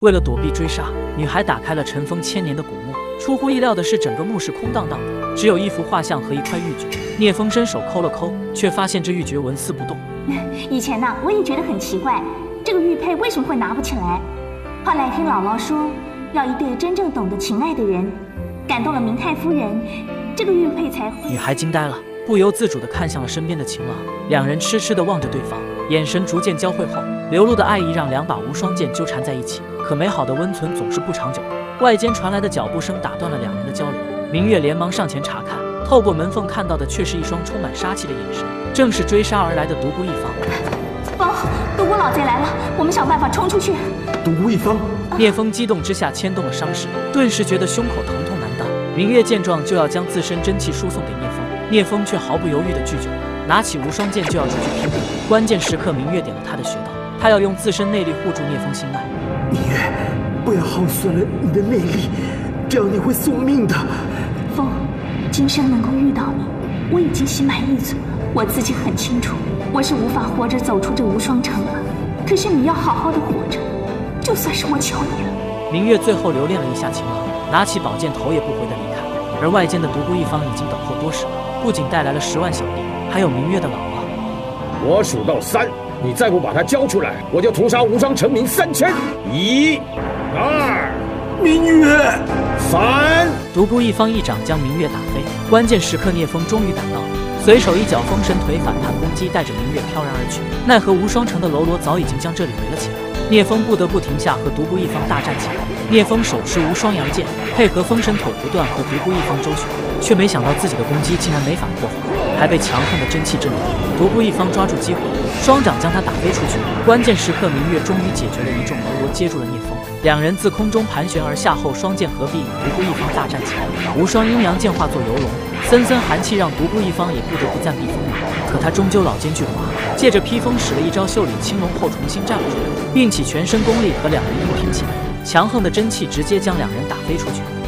为了躲避追杀，女孩打开了尘封千年的古墓。出乎意料的是，整个墓是空荡荡的，只有一幅画像和一块玉珏。聂风伸手抠了抠，却发现这玉珏纹丝不动。 以前呢，我也觉得很奇怪，这个玉佩为什么会拿不起来？后来听姥姥说，要一对真正懂得情爱的人，感动了明太夫人，这个玉佩才会…… 女孩惊呆了，不由自主地看向了身边的情郎，两人痴痴地望着对方，眼神逐渐交汇后，流露的爱意让两把无双剑纠缠在一起。可美好的温存总是不长久的。外间传来的脚步声打断了两人的交流，明月连忙上前查看，透过门缝看到的却是一双充满杀气的眼神，正是追杀而来的独孤一方。 风，独孤老贼来了，我们想办法冲出去。 独孤一方， 聂风激动之下牵动了伤势，顿时觉得胸口疼痛难当。明月见状就要将自身真气输送给聂风，聂风却毫不犹豫地拒绝了，拿起无双剑就要出去拼命。关键时刻，明月点了他的穴道，他要用自身内力护住聂风心脉。 明月，不要耗损了你的内力，这样你会送命的。 风，今生能够遇到你，我已经心满意足了。我自己很清楚，我是无法活着走出这无双城了。可是你要好好的活着，就算是我求你了。 明月最后留恋了一下情郎，拿起宝剑头也不回的离开。而外间的独孤一方已经等候多时了，不仅带来了10万小币，还有明月的老婆。 我数到3，你再不把他交出来，我就屠杀无双臣民3000。1、2， 明月 ，3。 独孤一方一掌将明月打飞，关键时刻聂风终于赶到了，随手一脚封神腿反弹攻击，带着明月飘然而去。奈何无双城的喽啰早已经将这里围了起来，聂风不得不停下和独孤一方大战起来。聂风手持无双阳剑，配合封神腿不断和独孤一方周旋，却没想到自己的攻击竟然没法破防，还被强横的真气震动。独孤一方抓住机会，双掌将他打飞出去。关键时刻，明月终于解决了一众喽啰，接住了聂风。两人自空中盘旋而下后，双剑合璧，与独孤一方大战起来。无双阴阳剑化作游龙，森森寒气让独孤一方也不得不暂避风雨。可他终究老奸巨猾，借着披风使了一招袖领青龙后重新站了出来，并起全身功力和两人硬拼起来。强横的真气直接将两人打飞出去。